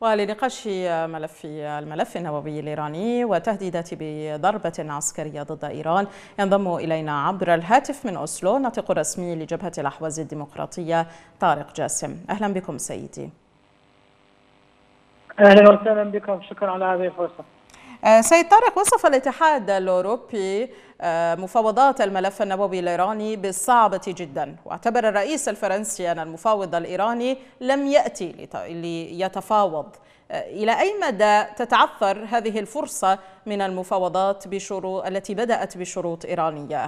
ولنقاش الملف النووي الإيراني وتهديدات بضربة عسكرية ضد إيران ينضم إلينا عبر الهاتف من أوسلو الناطق الرسمي لجبهة الأحواز الديمقراطية طارق جاسم. أهلا بكم سيدي. أهلا وسهلا بكم، شكرا على هذه الفرصة. سيد طارق، وصف الاتحاد الأوروبي مفاوضات الملف النووي الإيراني بالصعبة جدا، واعتبر الرئيس الفرنسي أن المفاوض الإيراني لم يأتي ليتفاوض. إلى أي مدى تتعثر هذه الفرصة من المفاوضات التي بدأت بشروط إيرانية؟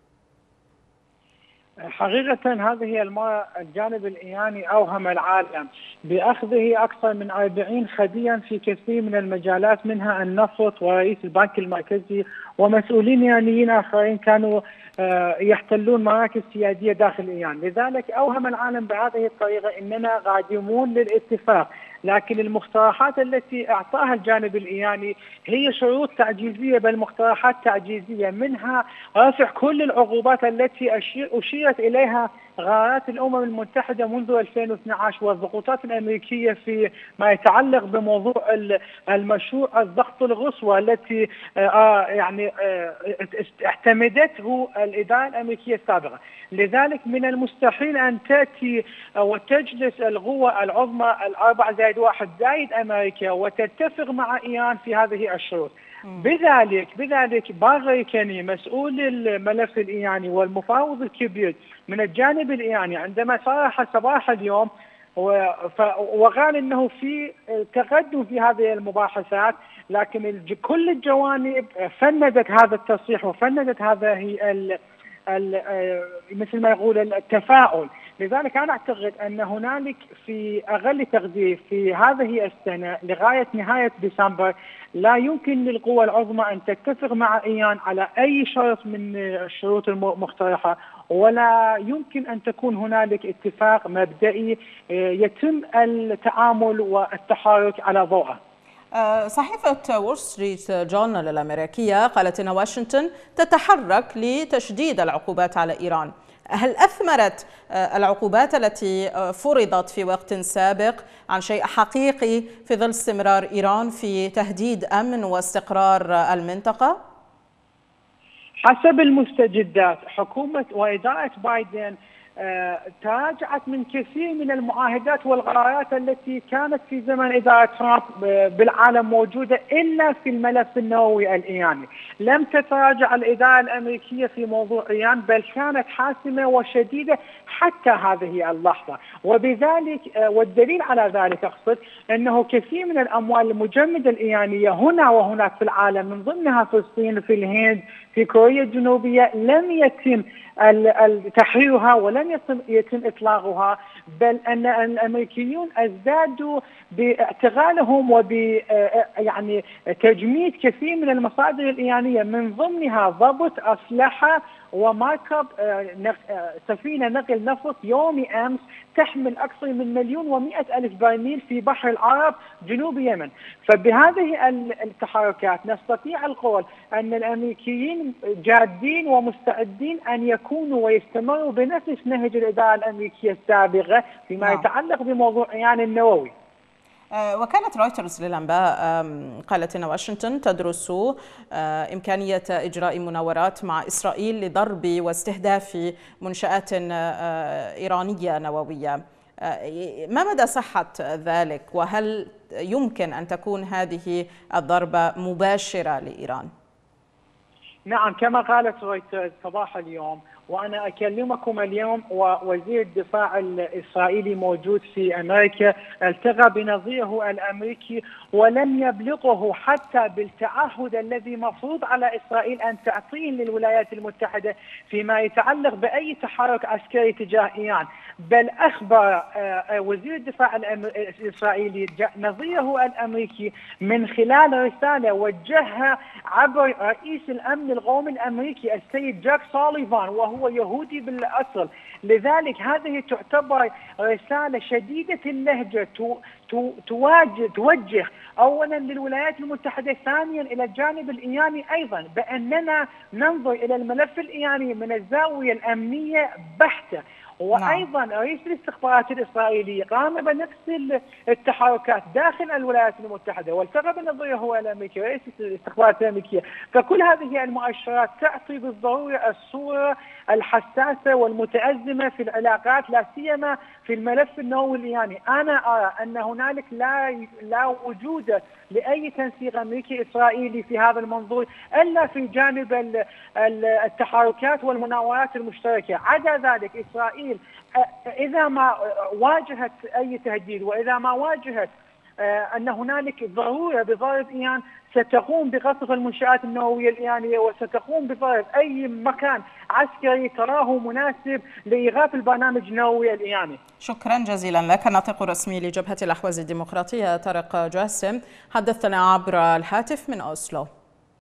حقيقة هذه المرة الجانب الإيراني أوهم العالم بأخذه أكثر من 40 خديا في كثير من المجالات، منها النفط ورئيس البنك المركزي ومسؤولين إيرانيين آخرين كانوا يحتلون مراكز سيادية داخل إيران. لذلك أوهم العالم بهذه الطريقة أننا قادمون للاتفاق، لكن المقترحات التي أعطاها الجانب الإيراني هي شروط تعجيزية، بل مقترحات تعجيزية، منها رفع كل العقوبات التي أشيرت إليها قرارات الأمم المتحدة منذ 2012 والضغوطات الأمريكية في ما يتعلق بموضوع المشروع الضغط القصوى التي اعتمدته الإدارة الأمريكية السابقة. لذلك من المستحيل أن تأتي وتجلس القوى العظمى 4+1 زائد أمريكا وتتفق مع إيران في هذه الشروط. بذلك باغي كاني مسؤول الملف الإيراني والمفاوض الكبير من الجانب الإيراني عندما صرح صباح اليوم وقال أنه في تقدم في هذه المباحثات، لكن كل الجوانب فندت هذا التصريح وفندت هذه مثل ما يقول التفاؤل. لذلك أنا أعتقد أن هنالك في أقل تقدير في هذه السنة لغاية نهاية ديسمبر لا يمكن للقوى العظمى أن تتفق مع إيران على أي شرط من الشروط المقترحة، ولا يمكن أن تكون هنالك اتفاق مبدئي يتم التعامل والتحرك على ضوءه. صحيفة وول ستريت جورنال الأمريكية قالت أن واشنطن تتحرك لتشديد العقوبات على إيران. هل أثمرت العقوبات التي فرضت في وقت سابق عن شيء حقيقي في ظل استمرار إيران في تهديد أمن واستقرار المنطقة؟ حسب المستجدات حكومة وإدارة بايدن تراجعت من كثير من المعاهدات والقرارات التي كانت في زمن إدارة ترامب بالعالم موجودة إلا في الملف النووي الإيراني. لم تتراجع الإدارة الأمريكية في موضوع إيران، بل كانت حاسمة وشديدة حتى هذه اللحظة. وبذلك والدليل على ذلك أقصد أنه كثير من الأموال المجمدة الإيرانية هنا وهناك في العالم، من ضمنها في الصين، في الهند، في كوريا الجنوبية، لم يتم تحريرها ولم يتم إطلاقها، بل أن الأمريكيون ازدادوا باعتقالهم يعني تجميد كثير من المصادر الإيرانية، من ضمنها ضبط أسلحة ومركب سفينة نقل نفط يومي أمس تحمل أكثر من 1,100,000 برميل في بحر العرب جنوب اليمن. فبهذه التحركات نستطيع القول أن الأمريكيين جادين ومستعدين أن يكونوا ويستمروا بنفس نهج الإدارة الأمريكية السابقة فيما يتعلق بموضوع إيران النووي. وكالة رويترز للأنباء قالت أن واشنطن تدرس إمكانية إجراء مناورات مع إسرائيل لضرب واستهداف منشآت إيرانية نووية. ما مدى صحة ذلك، وهل يمكن أن تكون هذه الضربة مباشرة لإيران؟ نعم، كما قالت رويترز صباح اليوم، وأنا أكلمكم اليوم ووزير الدفاع الإسرائيلي موجود في أمريكا التقى بنظيره الأمريكي ولم يبلغه حتى بالتعهد الذي مفروض على إسرائيل أن تعطيه للولايات المتحدة فيما يتعلق بأي تحرك عسكري تجاه إيران، بل أخبر وزير الدفاع الإسرائيلي نظيره الأمريكي من خلال رسالة وجهها عبر رئيس الأمن القومي الأمريكي السيد جاك سوليفان، وهو يهودي بالأصل. لذلك هذه تعتبر رسالة شديدة اللهجة توجه أولا للولايات المتحدة، ثانيا إلى الجانب الإيراني أيضا، بأننا ننظر إلى الملف الإيراني من الزاوية الأمنية بحتة، وأيضا رئيس الاستخبارات الإسرائيلية قام بنفس التحركات داخل الولايات المتحدة، والتقى بنظيره هو الأمريكي رئيس الاستخبارات الأمريكية. فكل هذه المؤشرات تعطي بالضرورة الصورة الحساسة والمتأزمة في العلاقات، لا سيما في الملف النووي الإيراني. أنا أرى أن هنالك لا وجود لأي تنسيق أمريكي إسرائيلي في هذا المنظور إلا في جانب التحركات والمناورات المشتركة. عدا ذلك إسرائيل إذا ما واجهت أي تهديد، وإذا ما واجهت أن هنالك ضرورة بضرب إيران، ستقوم بقصف المنشآت النووية الإيرانية، وستقوم بضرب أي مكان عسكري تراه مناسب لإيقاف البرنامج النووي الإيراني. شكرا جزيلا لك. الناطق الرسمي لجبهة الأحواز الديمقراطية طارق جاسم حدثنا عبر الهاتف من أوسلو.